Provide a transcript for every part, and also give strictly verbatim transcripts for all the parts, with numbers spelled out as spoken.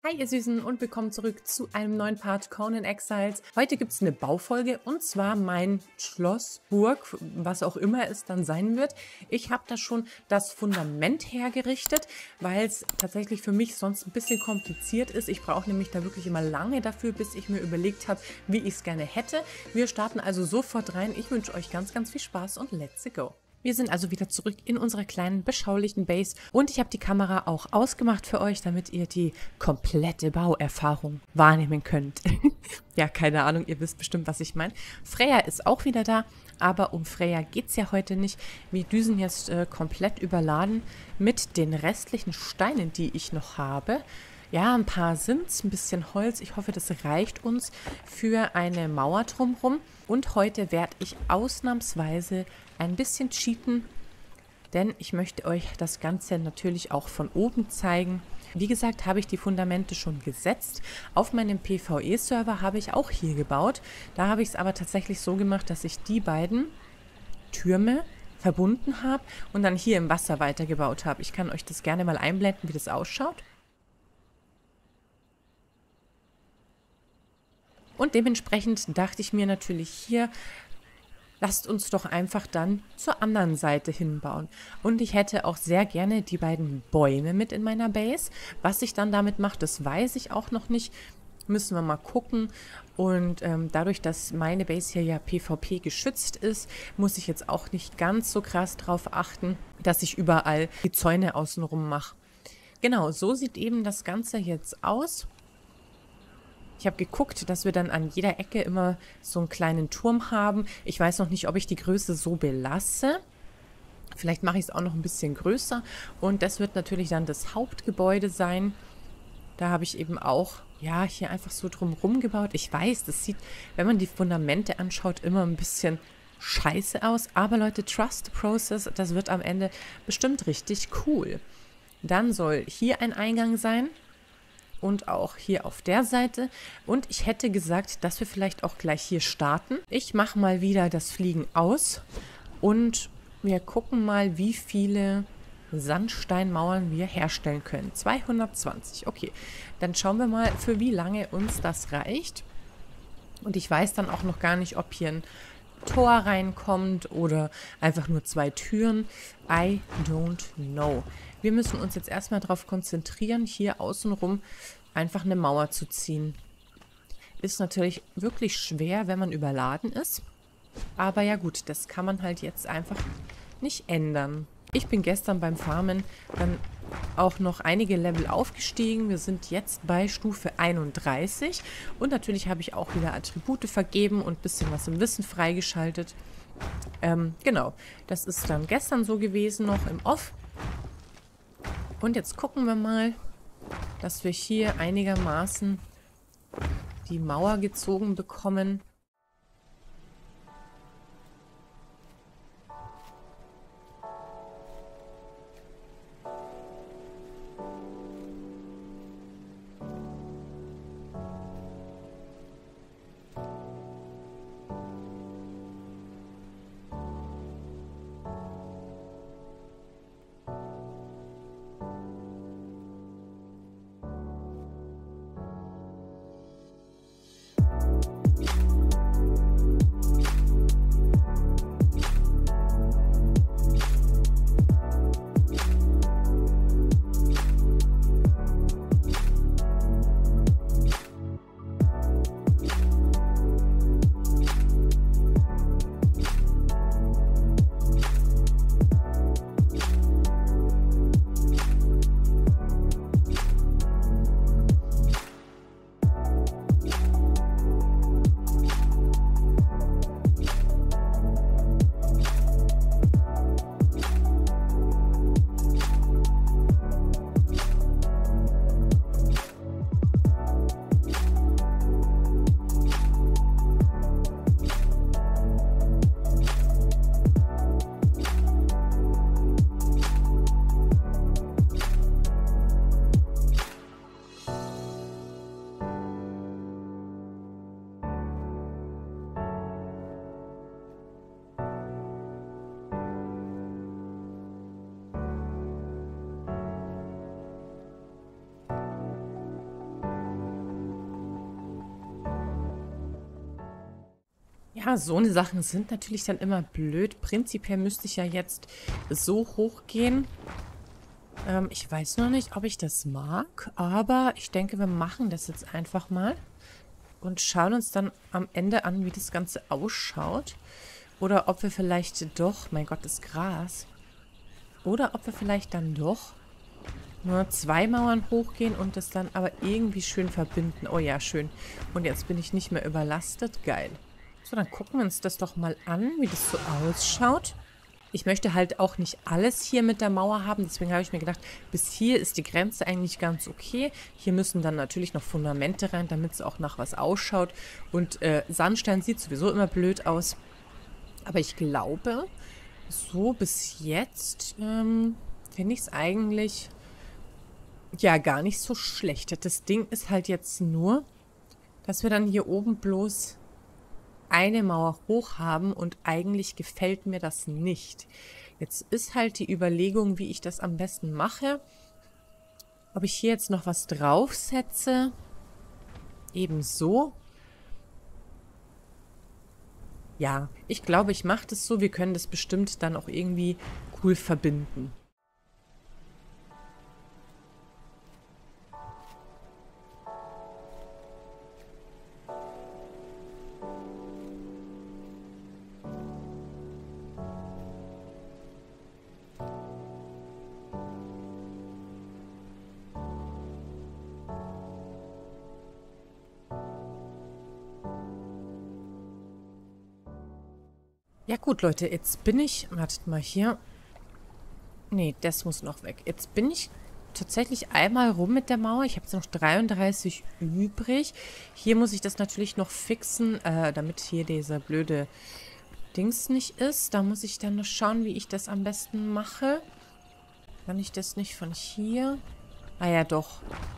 Hi ihr Süßen und willkommen zurück zu einem neuen Part Conan Exiles. Heute gibt es eine Baufolge und zwar mein Schloss, Burg, was auch immer es dann sein wird. Ich habe da schon das Fundament hergerichtet, weil es tatsächlich für mich sonst ein bisschen kompliziert ist. Ich brauche nämlich da wirklich immer lange dafür, bis ich mir überlegt habe, wie ich es gerne hätte. Wir starten also sofort rein. Ich wünsche euch ganz, ganz viel Spaß und let's go! Wir sind also wieder zurück in unserer kleinen, beschaulichen Base und ich habe die Kamera auch ausgemacht für euch, damit ihr die komplette Bauerfahrung wahrnehmen könnt. Ja, keine Ahnung, ihr wisst bestimmt, was ich meine. Freya ist auch wieder da, aber um Freya geht es ja heute nicht. Wir düsen jetzt äh, komplett überladen mit den restlichen Steinen, die ich noch habe. Ja, ein paar sind es, ein bisschen Holz. Ich hoffe, das reicht uns für eine Mauer drumherum. Und heute werde ich ausnahmsweise ein bisschen cheaten, denn ich möchte euch das Ganze natürlich auch von oben zeigen. Wie gesagt, habe ich die Fundamente schon gesetzt. Auf meinem PvE-Server habe ich auch hier gebaut. Da habe ich es aber tatsächlich so gemacht, dass ich die beiden Türme verbunden habe und dann hier im Wasser weitergebaut habe. Ich kann euch das gerne mal einblenden, wie das ausschaut. Und dementsprechend dachte ich mir natürlich hier, lasst uns doch einfach dann zur anderen Seite hinbauen. Und ich hätte auch sehr gerne die beiden Bäume mit in meiner Base. Was ich dann damit mache, das weiß ich auch noch nicht. Müssen wir mal gucken. Und ähm, dadurch, dass meine Base hier ja PvP geschützt ist, muss ich jetzt auch nicht ganz so krass drauf achten, dass ich überall die Zäune außenrum mache. Genau, so sieht eben das Ganze jetzt aus. Ich habe geguckt, dass wir dann an jeder Ecke immer so einen kleinen Turm haben. Ich weiß noch nicht, ob ich die Größe so belasse. Vielleicht mache ich es auch noch ein bisschen größer. Und das wird natürlich dann das Hauptgebäude sein. Da habe ich eben auch, ja, hier einfach so drumherum gebaut. Ich weiß, das sieht, wenn man die Fundamente anschaut, immer ein bisschen scheiße aus. Aber Leute, trust the process. Das wird am Ende bestimmt richtig cool. Dann soll hier ein Eingang sein. Und auch hier auf der Seite. Und ich hätte gesagt, dass wir vielleicht auch gleich hier starten. Ich mache mal wieder das Fliegen aus. Und wir gucken mal, wie viele Sandsteinmauern wir herstellen können. zweihundertzwanzig. Okay, dann schauen wir mal, für wie lange uns das reicht. Und ich weiß dann auch noch gar nicht, ob hier ein Tor reinkommt oder einfach nur zwei Türen. I don't know. Wir müssen uns jetzt erstmal darauf konzentrieren, hier außenrum einfach eine Mauer zu ziehen. Ist natürlich wirklich schwer, wenn man überladen ist. Aber ja gut, das kann man halt jetzt einfach nicht ändern. Ich bin gestern beim Farmen dann auch noch einige Level aufgestiegen. Wir sind jetzt bei Stufe einunddreißig. Und natürlich habe ich auch wieder Attribute vergeben und ein bisschen was im Wissen freigeschaltet. Ähm, genau, das ist dann gestern so gewesen, noch im Off. Und jetzt gucken wir mal, dass wir hier einigermaßen die Mauer gezogen bekommen. Ja, so eine Sachen sind natürlich dann immer blöd. Prinzipiell müsste ich ja jetzt so hoch gehen. Ähm, ich weiß noch nicht, ob ich das mag, aber ich denke, wir machen das jetzt einfach mal und schauen uns dann am Ende an, wie das Ganze ausschaut. Oder ob wir vielleicht doch, mein Gott, das Gras. Oder ob wir vielleicht dann doch nur zwei Mauern hochgehen und das dann aber irgendwie schön verbinden. Oh ja, schön. Und jetzt bin ich nicht mehr überlastet. Geil. So, dann gucken wir uns das doch mal an, wie das so ausschaut. Ich möchte halt auch nicht alles hier mit der Mauer haben. Deswegen habe ich mir gedacht, bis hier ist die Grenze eigentlich ganz okay. Hier müssen dann natürlich noch Fundamente rein, damit es auch nach was ausschaut. Und äh, Sandstein sieht sowieso immer blöd aus. Aber ich glaube, so bis jetzt ähm, finde ich es eigentlich ja gar nicht so schlecht. Das Ding ist halt jetzt nur, dass wir dann hier oben bloß eine Mauer hoch haben und eigentlich gefällt mir das nicht. Jetzt ist halt die Überlegung, wie ich das am besten mache. Ob ich hier jetzt noch was draufsetze. Ebenso. Ja, ich glaube, ich mache das so. Wir können das bestimmt dann auch irgendwie cool verbinden. Ja gut, Leute, jetzt bin ich... Wartet mal hier. Nee, das muss noch weg. Jetzt bin ich tatsächlich einmal rum mit der Mauer. Ich habe jetzt noch dreiunddreißig übrig. Hier muss ich das natürlich noch fixen, äh, damit hier dieser blöde Dings nicht ist. Da muss ich dann noch schauen, wie ich das am besten mache. Kann ich das nicht von hier? Ah ja, doch.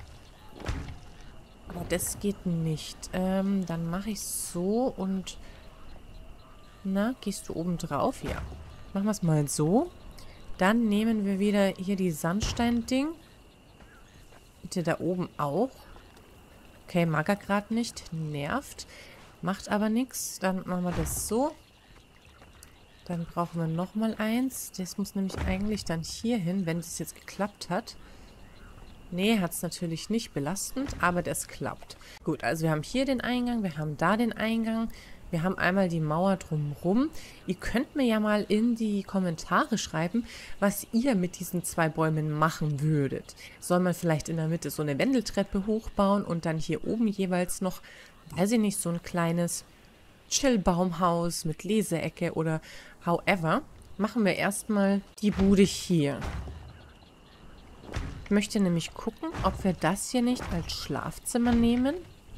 Aber das geht nicht. Ähm, dann mache ich es so und... Na, gehst du oben drauf? Ja. Machen wir es mal so. Dann nehmen wir wieder hier die Sandstein-Ding. Bitte da oben auch. Okay, mag er gerade nicht. Nervt. Macht aber nichts. Dann machen wir das so. Dann brauchen wir nochmal eins. Das muss nämlich eigentlich dann hier hin, wenn das jetzt geklappt hat. Nee, hat es natürlich nicht belastend, aber das klappt. Gut, also wir haben hier den Eingang, wir haben da den Eingang. Wir haben einmal die Mauer drumherum. Ihr könnt mir ja mal in die Kommentare schreiben, was ihr mit diesen zwei Bäumen machen würdet. Soll man vielleicht in der Mitte so eine Wendeltreppe hochbauen und dann hier oben jeweils noch, weiß ich nicht, so ein kleines Chill-Baumhaus mit Leseecke oder however. Machen wir erstmal die Bude hier. Ich möchte nämlich gucken, ob wir das hier nicht als Schlafzimmer nehmen.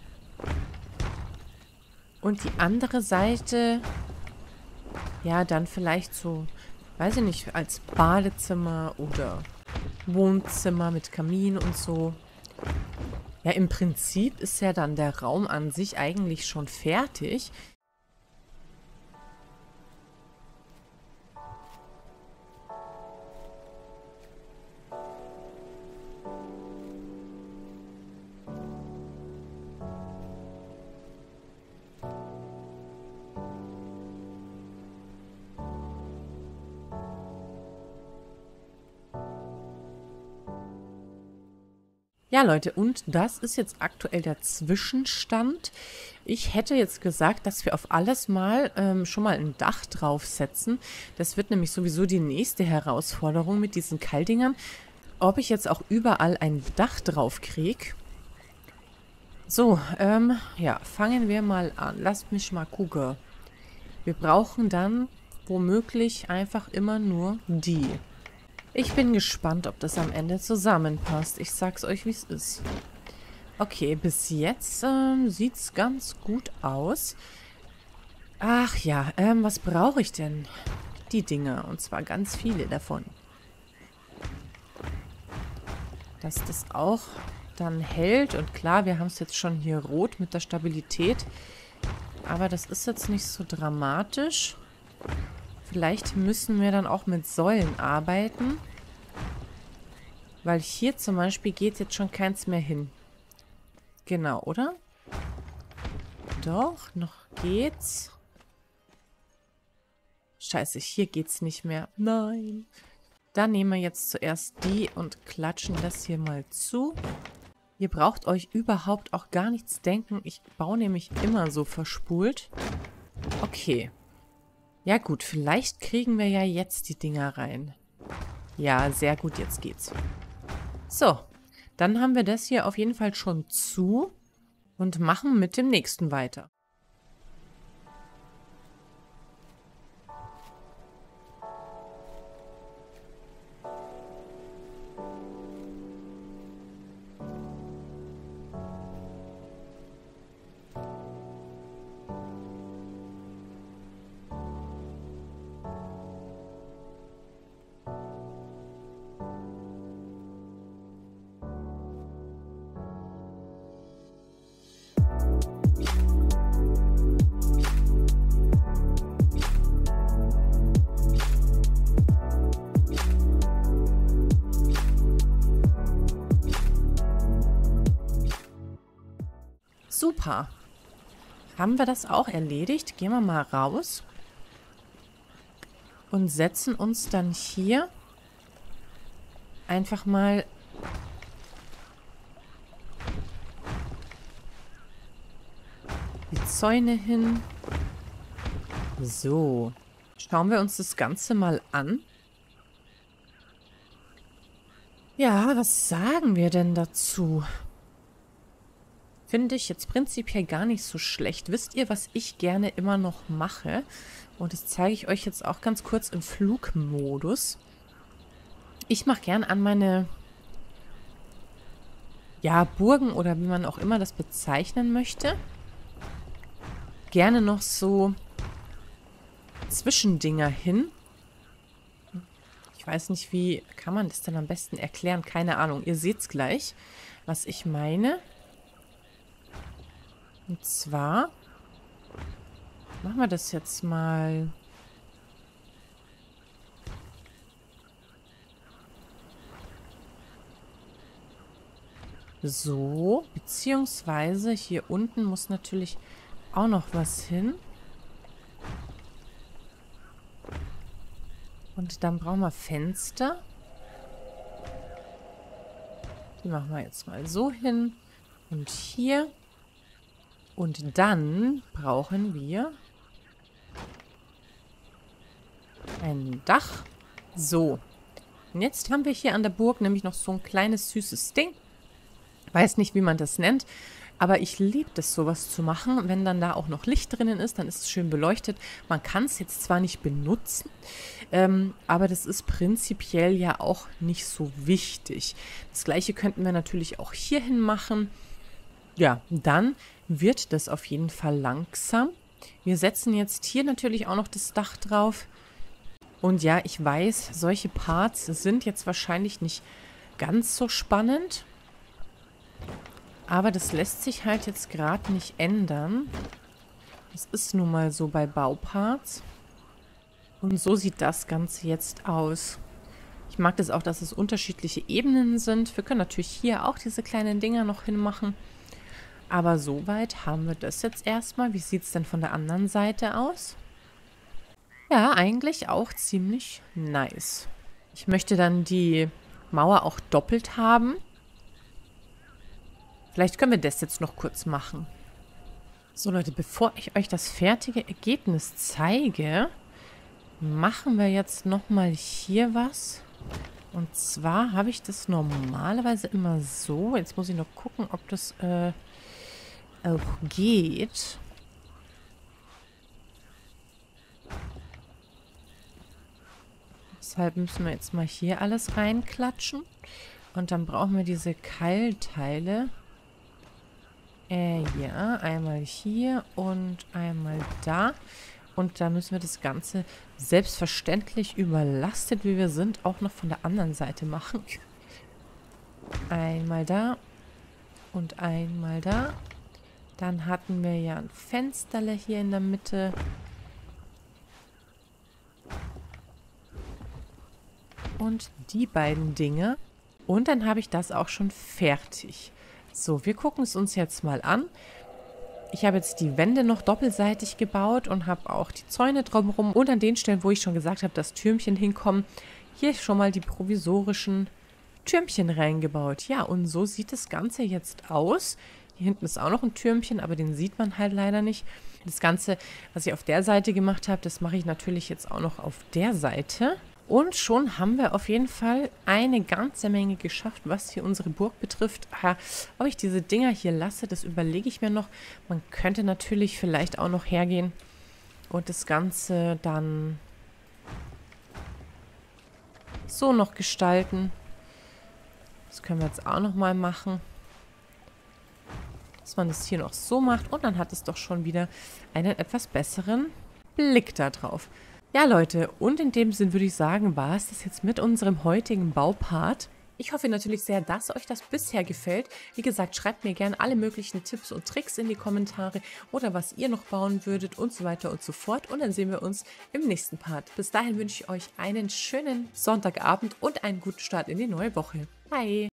Und die andere Seite, ja, dann vielleicht so, weiß ich nicht, als Badezimmer oder Wohnzimmer mit Kamin und so. Ja, im Prinzip ist ja dann der Raum an sich eigentlich schon fertig. Ja, Leute, und das ist jetzt aktuell der Zwischenstand. Ich hätte jetzt gesagt, dass wir auf alles mal ähm, schon mal ein Dach draufsetzen. Das wird nämlich sowieso die nächste Herausforderung mit diesen Keildingern. Ob ich jetzt auch überall ein Dach drauf kriege. So, ähm, ja, fangen wir mal an. Lasst mich mal gucken. Wir brauchen dann womöglich einfach immer nur die. Ich bin gespannt, ob das am Ende zusammenpasst. Ich sag's euch, wie es ist. Okay, bis jetzt ähm, sieht's ganz gut aus. Ach ja, ähm, was brauche ich denn? Die Dinger, und zwar ganz viele davon. Dass das auch dann hält. Und klar, wir haben es jetzt schon hier rot mit der Stabilität. Aber das ist jetzt nicht so dramatisch. Vielleicht müssen wir dann auch mit Säulen arbeiten. Weil hier zum Beispiel geht jetzt schon keins mehr hin. Genau, oder? Doch, noch geht's. Scheiße, hier geht's nicht mehr. Nein. Dann nehmen wir jetzt zuerst die und klatschen das hier mal zu. Ihr braucht euch überhaupt auch gar nichts denken. Ich baue nämlich immer so verspult. Okay. Ja gut, vielleicht kriegen wir ja jetzt die Dinger rein. Ja, sehr gut, jetzt geht's. So, dann haben wir das hier auf jeden Fall schon zu und machen mit dem nächsten weiter. Super. Haben wir das auch erledigt? Gehen wir mal raus und setzen uns dann hier einfach mal die Zäune hin. So. Schauen wir uns das Ganze mal an. Ja, was sagen wir denn dazu? Finde ich jetzt prinzipiell gar nicht so schlecht. Wisst ihr, was ich gerne immer noch mache? Und das zeige ich euch jetzt auch ganz kurz im Flugmodus. Ich mache gern an meine, ja, Burgen oder wie man auch immer das bezeichnen möchte, gerne noch so Zwischendinger hin. Ich weiß nicht, wie kann man das denn am besten erklären? Keine Ahnung. Ihr seht es gleich, was ich meine. Und zwar machen wir das jetzt mal so, beziehungsweise hier unten muss natürlich auch noch was hin. Und dann brauchen wir Fenster. Die machen wir jetzt mal so hin. Und hier. Und dann brauchen wir ein Dach. So. Und jetzt haben wir hier an der Burg nämlich noch so ein kleines süßes Ding. Weiß nicht, wie man das nennt. Aber ich liebe das, sowas zu machen. Wenn dann da auch noch Licht drinnen ist, dann ist es schön beleuchtet. Man kann es jetzt zwar nicht benutzen, ähm, aber das ist prinzipiell ja auch nicht so wichtig. Das gleiche könnten wir natürlich auch hierhin machen. Ja, dann wird das auf jeden Fall langsam. Wir setzen jetzt hier natürlich auch noch das Dach drauf. Und ja, ich weiß, solche Parts sind jetzt wahrscheinlich nicht ganz so spannend. Aber das lässt sich halt jetzt gerade nicht ändern. Das ist nun mal so bei Bauparts. Und so sieht das Ganze jetzt aus. Ich mag das auch, dass es unterschiedliche Ebenen sind. Wir können natürlich hier auch diese kleinen Dinger noch hinmachen. Aber soweit haben wir das jetzt erstmal. Wie sieht es denn von der anderen Seite aus? Ja, eigentlich auch ziemlich nice. Ich möchte dann die Mauer auch doppelt haben. Vielleicht können wir das jetzt noch kurz machen. So Leute, bevor ich euch das fertige Ergebnis zeige, machen wir jetzt nochmal hier was. Und zwar habe ich das normalerweise immer so. Jetzt muss ich noch gucken, ob das äh, auch geht. Deshalb müssen wir jetzt mal hier alles reinklatschen. Und dann brauchen wir diese Keilteile. Äh, ja, einmal hier und einmal da. Und da müssen wir das Ganze selbstverständlich überlastet, wie wir sind, auch noch von der anderen Seite machen. Einmal da und einmal da. Dann hatten wir ja ein Fensterle hier in der Mitte. Und die beiden Dinge. Und dann habe ich das auch schon fertig. So, wir gucken es uns jetzt mal an. Ich habe jetzt die Wände noch doppelseitig gebaut und habe auch die Zäune drumherum und an den Stellen, wo ich schon gesagt habe, dass Türmchen hinkommen, hier schon mal die provisorischen Türmchen reingebaut. Ja, und so sieht das Ganze jetzt aus. Hier hinten ist auch noch ein Türmchen, aber den sieht man halt leider nicht. Das Ganze, was ich auf der Seite gemacht habe, das mache ich natürlich jetzt auch noch auf der Seite. Und schon haben wir auf jeden Fall eine ganze Menge geschafft, was hier unsere Burg betrifft. Ah, ob ich diese Dinger hier lasse, das überlege ich mir noch. Man könnte natürlich vielleicht auch noch hergehen und das Ganze dann so noch gestalten. Das können wir jetzt auch noch mal machen. Dass man das hier noch so macht und dann hat es doch schon wieder einen etwas besseren Blick da drauf. Ja, Leute, und in dem Sinn würde ich sagen, war es das jetzt mit unserem heutigen Baupart. Ich hoffe natürlich sehr, dass euch das bisher gefällt. Wie gesagt, schreibt mir gerne alle möglichen Tipps und Tricks in die Kommentare oder was ihr noch bauen würdet und so weiter und so fort. Und dann sehen wir uns im nächsten Part. Bis dahin wünsche ich euch einen schönen Sonntagabend und einen guten Start in die neue Woche. Bye!